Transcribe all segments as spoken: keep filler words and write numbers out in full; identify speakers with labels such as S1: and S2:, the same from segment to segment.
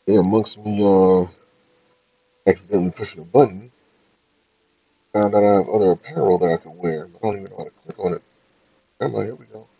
S1: Yeah, amongst me uh, accidentally pushing a button, found out I have other apparel that I can wear, but I don't even know how to click on it. I'm like, here we go.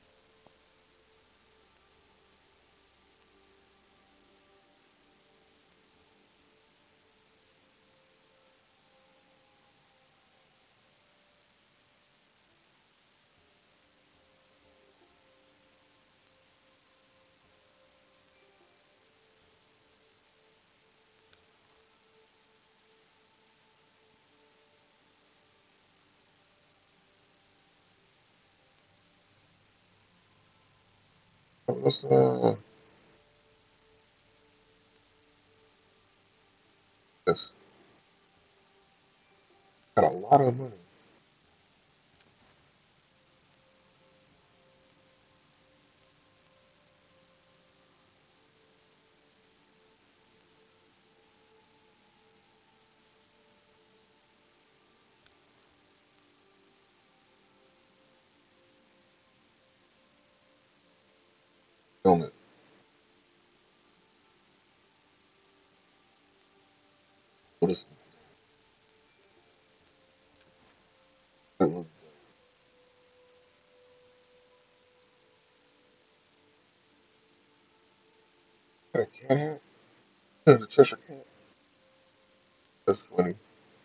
S1: Let's uh, this got a lot of money. On it. What is that look? Got a cat hat? The Cheshire cat. That's funny.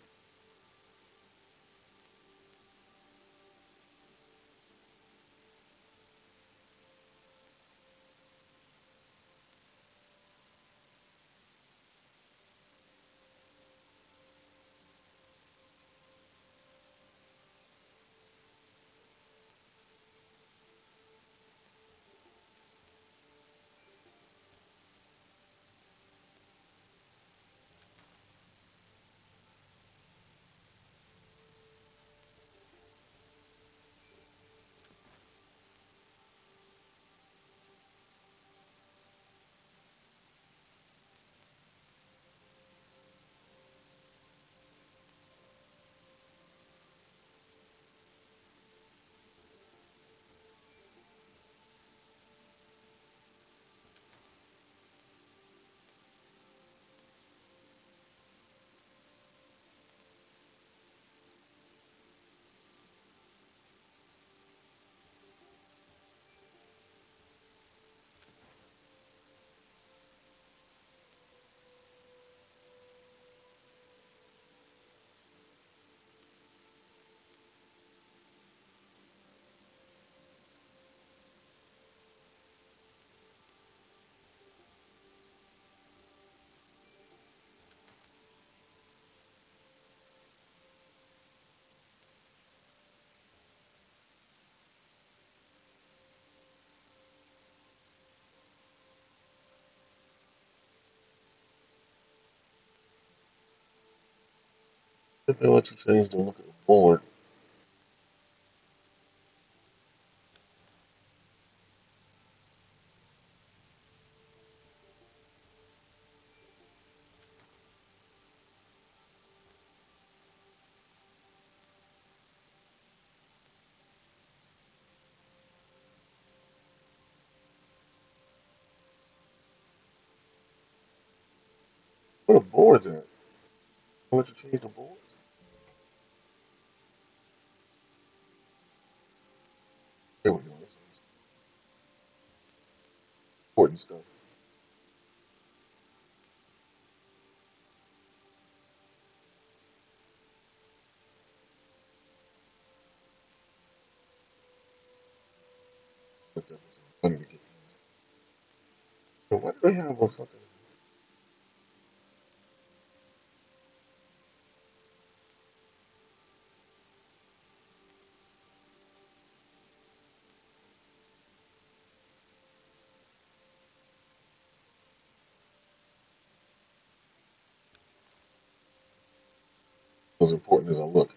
S1: If they let you change the look of the board, where the boards at? They let you change the boards? There we go. That's important stuff. That's definitely money to get. So why do they have a fucking as important as I look?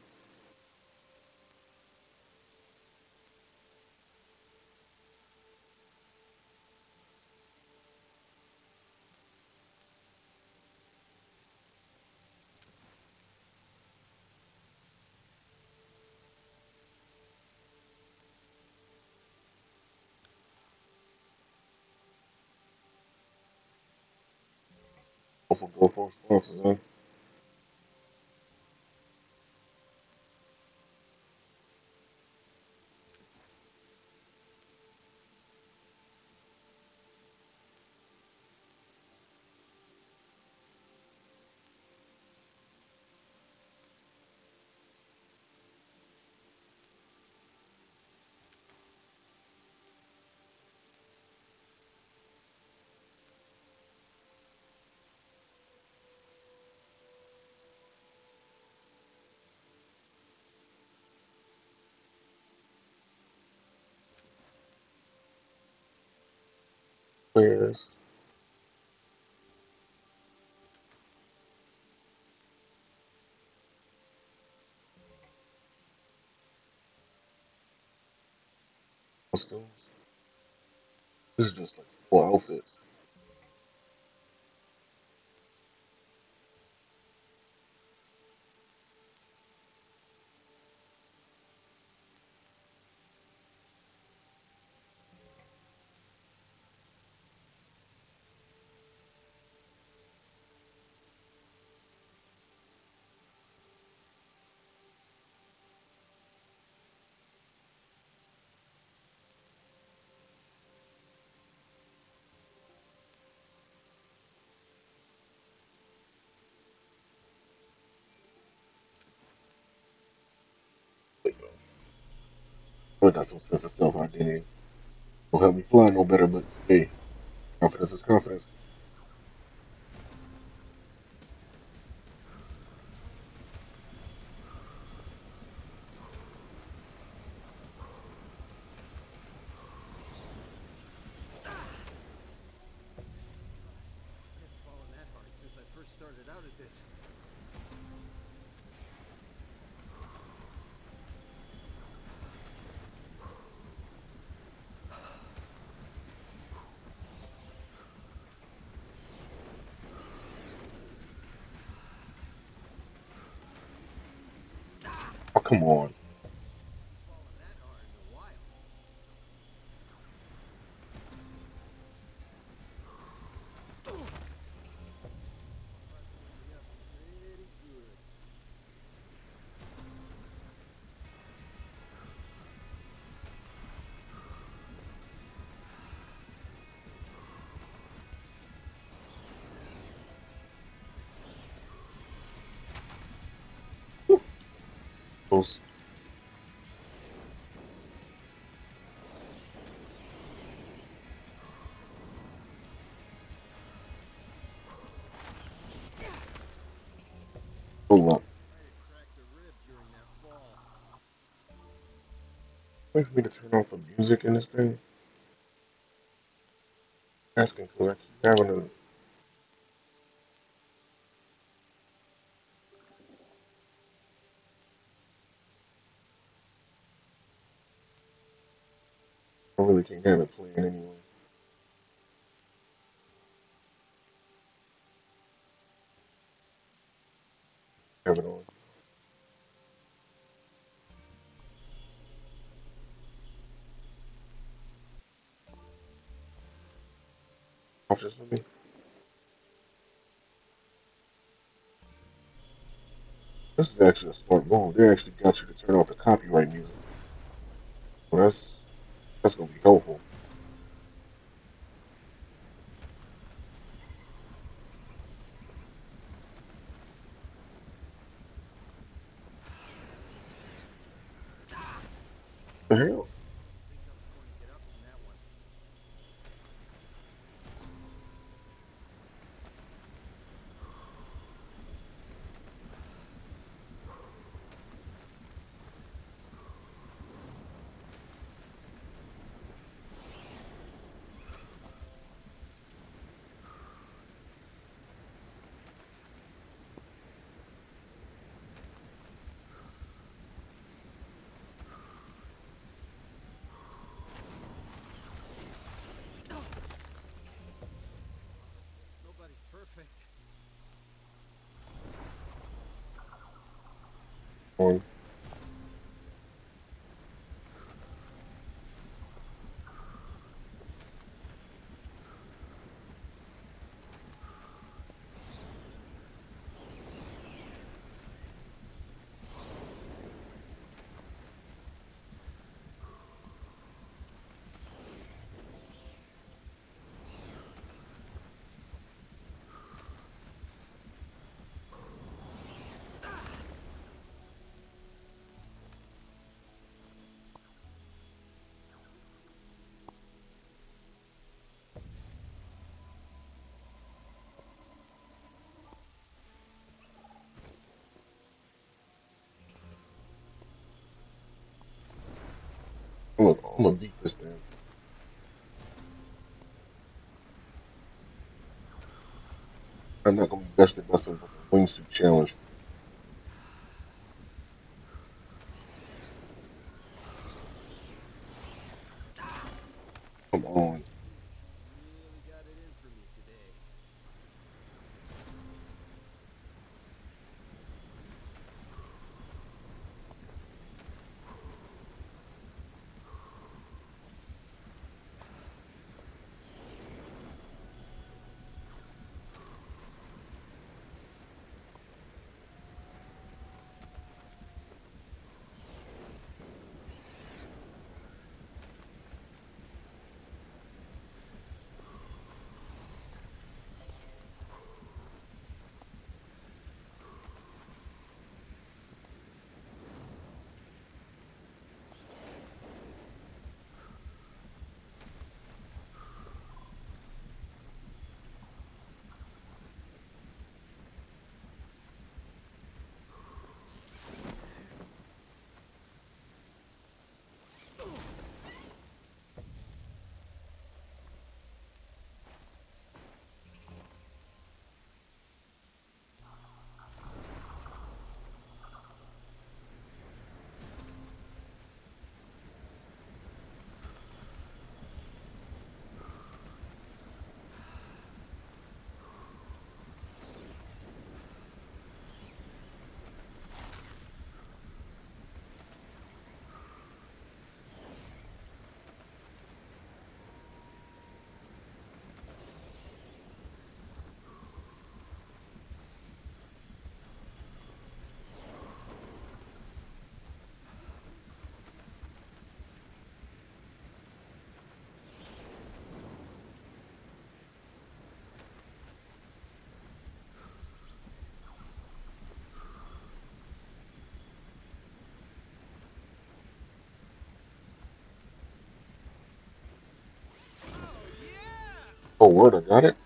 S1: for Go for sponsors, huh? Players, costumes. This is just like four outfits. But, you know, I got some sense of self identity. Don't help me fly no better, but hey, confidence is confidence.
S2: I haven't fallen that hard since I first started out at this.
S1: Oh, come on.
S2: Haven't fallen that hard in a while. Busting me up pretty good.
S1: Those, hold up.
S2: Might have cracked a rib during that fall.
S1: Wait for me to turn off the music in this thing. Asking because I keep having to. I really can't have it playing anyway. Have it on. Off just for me. This is actually a smart move. They actually got you to turn off the copyright music. So that's that's gonna be helpful. The hell?
S2: Didn't think I was going to get up from that one. Nobody's perfect.
S1: On. I'm gonna, I'm gonna beat this thing. I'm not gonna be bested by some fucking wingsuit challenge. Come on.
S2: Really got it in for me today. Oh yeah!
S1: Oh, word, I got it.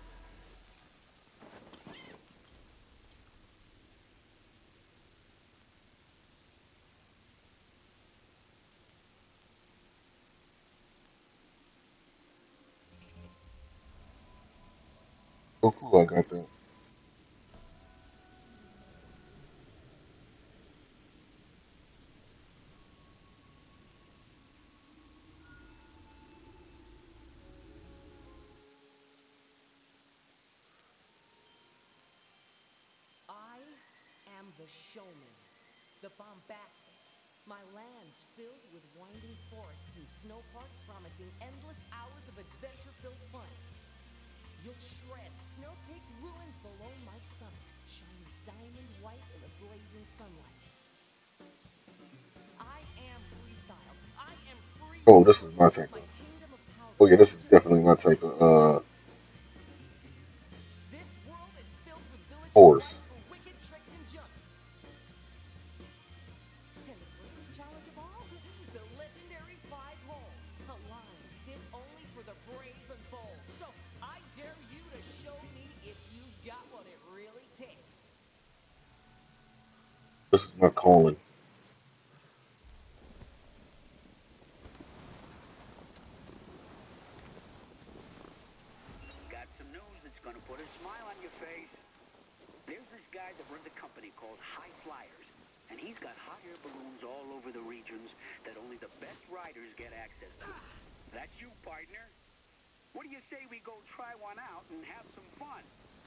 S1: Oh, cool, I got that.
S3: I am the showman, the bombastic. My lands filled with winding forests and snow parks promising endless hours of adventure-filled fun. You'll shred snow-caked ruins below my summit, shining diamond white in the blazing sunlight. I am freestyle. I am free
S1: Oh, this is
S3: will.
S1: my type
S3: My
S1: of.
S3: kingdom of power
S1: Oh yeah, this is
S3: belongs to the
S1: definitely my type
S3: fiercest
S1: of
S3: and
S1: uh
S3: most. This world is filled with villages
S1: horse.
S3: ripe for wicked tricks and jumps. And the greatest challenge of all, the legendary five holes, a line fit only for the brave and bold. So I dare you to show me if you've got what it really takes.
S1: This is my calling.
S4: Got some news that's going to put a smile on your face. There's this guy that runs a company called High Flyers, and he's got hot air balloons all over the regions that only the best riders get access to. That's you, partner. What do you say we go try one out and have some fun?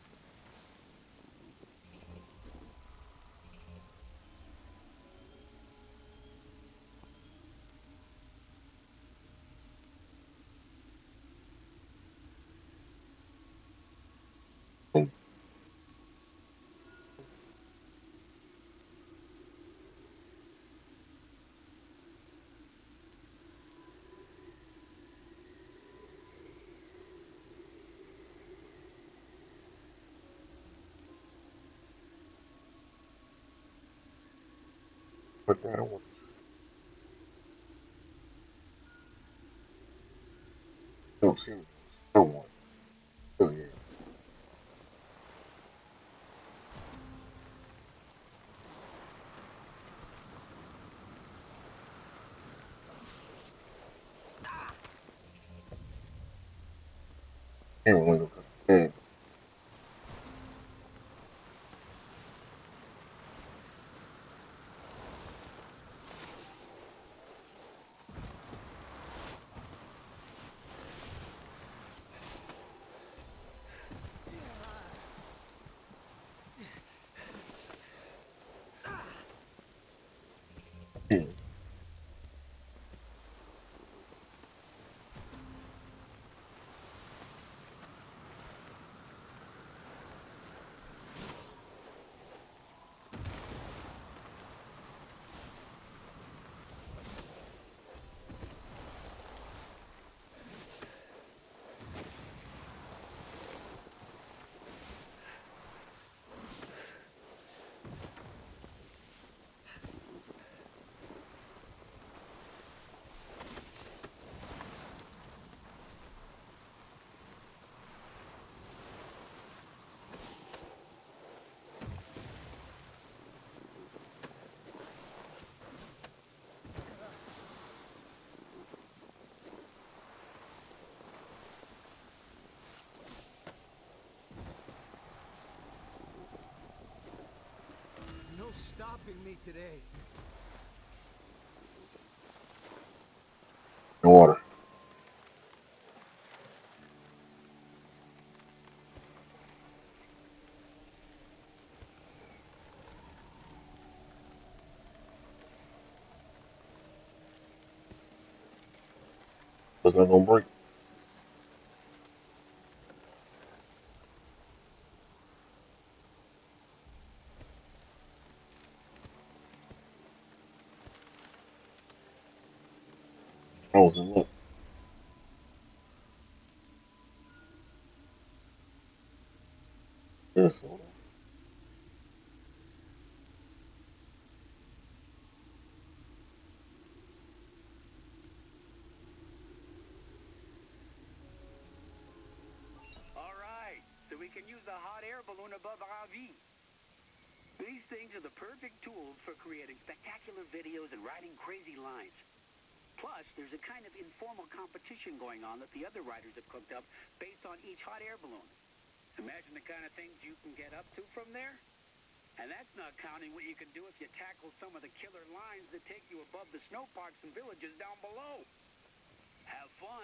S1: But I don't want. No, seriously, I don't want. Oh yeah. Can't really go cut the bed. Hmm.
S2: No stopping me today.
S1: No water. It's not gonna break. I was in luck. Yes.
S4: All right, so we can use the hot air balloon above Ravi. These things are the perfect tools for creating spectacular videos and writing crazy lines. Plus, there's a kind of informal competition going on that the other writers have cooked up based on each hot air balloon. Imagine the kind of things you can get up to from there. And that's not counting what you can do if you tackle some of the killer lines that take you above the snow parks and villages down below. Have fun.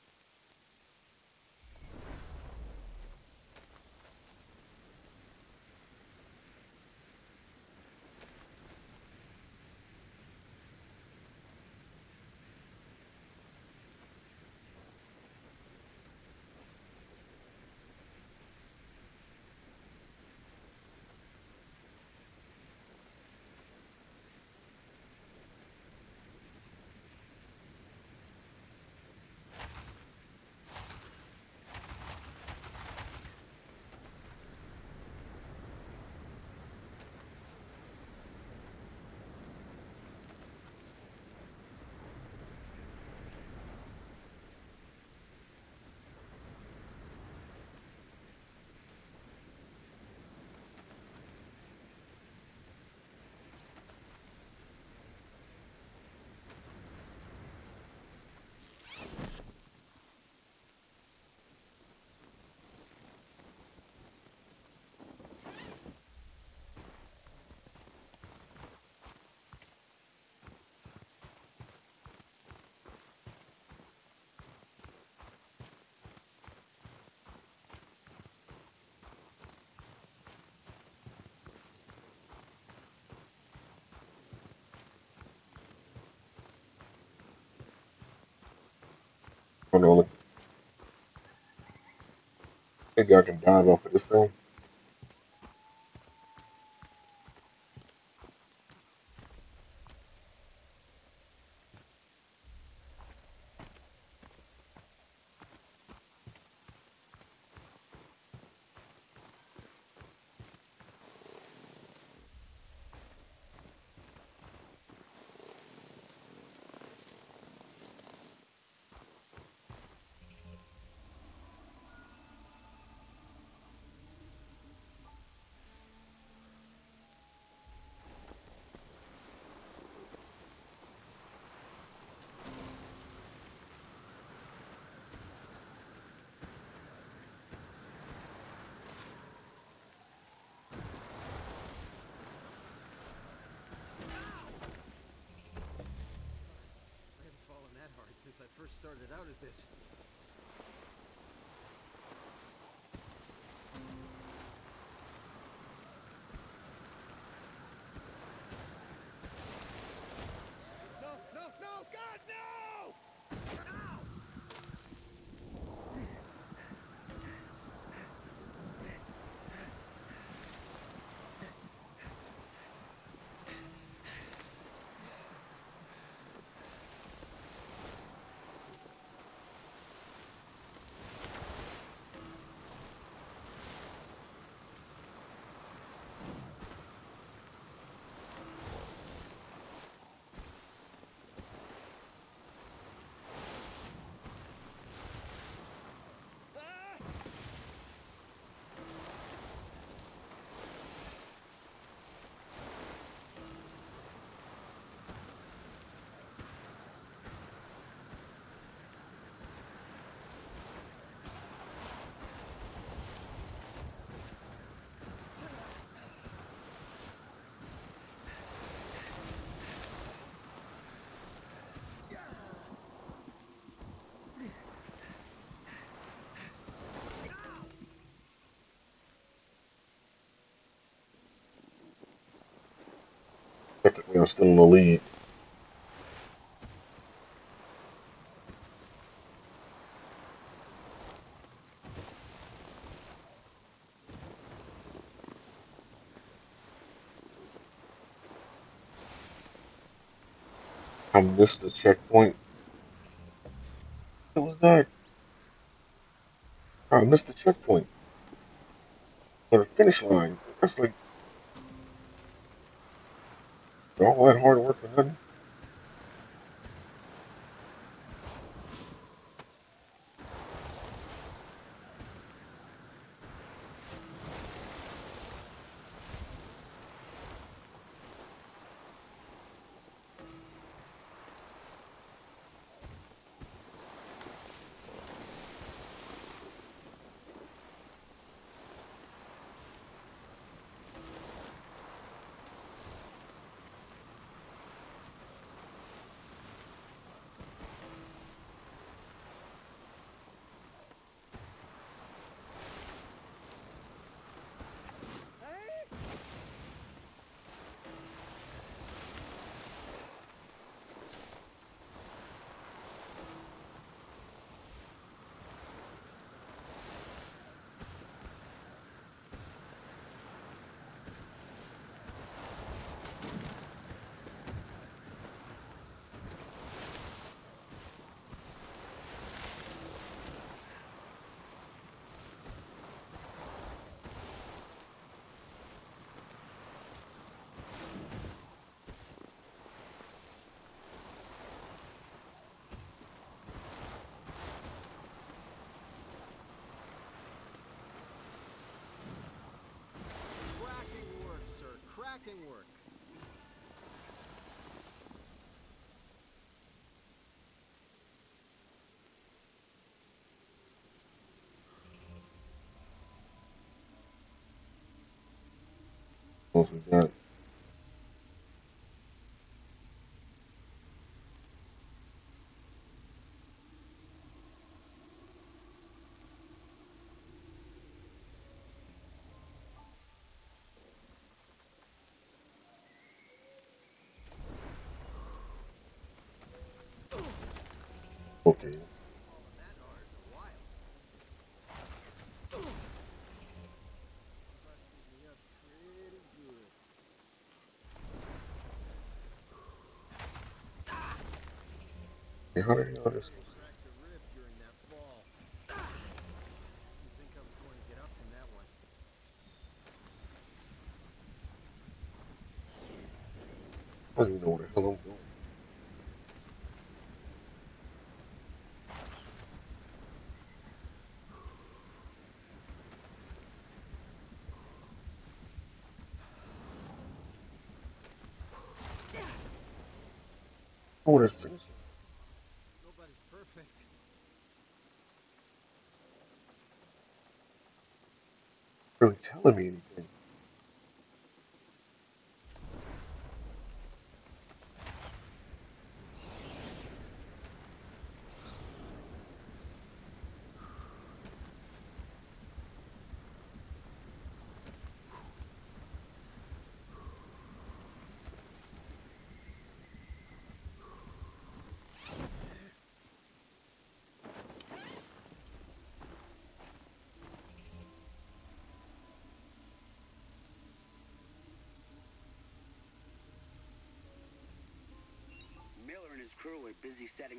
S1: I don't know. Maybe I can dive off of this thing.
S2: since I first started out at this. No, no, no! God, no! Ow!
S1: Technically, I'm still in the lead. I missed the checkpoint. What was that? I missed the checkpoint. Or the finish line. That's like all that hard work for nothing.
S2: Cracking work, sir. Cracking work.
S1: Once we got it. Okay.
S2: Falling that hard in a while. Busted me up pretty good.
S1: Hey, how did you know this?
S2: I cracked a rib during that fall. Didn't think I was going to get up from that one.
S1: I don't even know where the hell I'm going. Oh, that's finished.
S2: Nobody's perfect.
S1: Really telling me anything.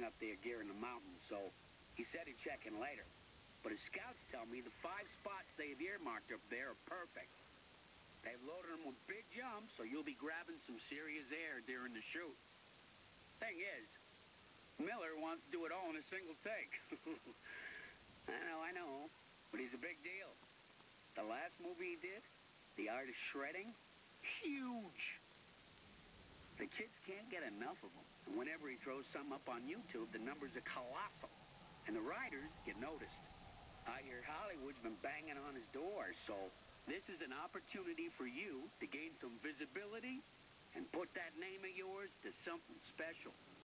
S4: up their gear in the mountains, so he said he'd check in later. But his scouts tell me the five spots they've earmarked up there are perfect. They've loaded them with big jumps, so you'll be grabbing some serious air during the shoot. Thing is, Miller wants to do it all in a single take. I know, I know, but he's a big deal. The last movie he did, The Art of Shredding, huge. The kids can't get enough of him, and whenever he throws something up on YouTube, the numbers are colossal, and the writers get noticed. I hear Hollywood's been banging on his door, so this is an opportunity for you to gain some visibility and put that name of yours to something special.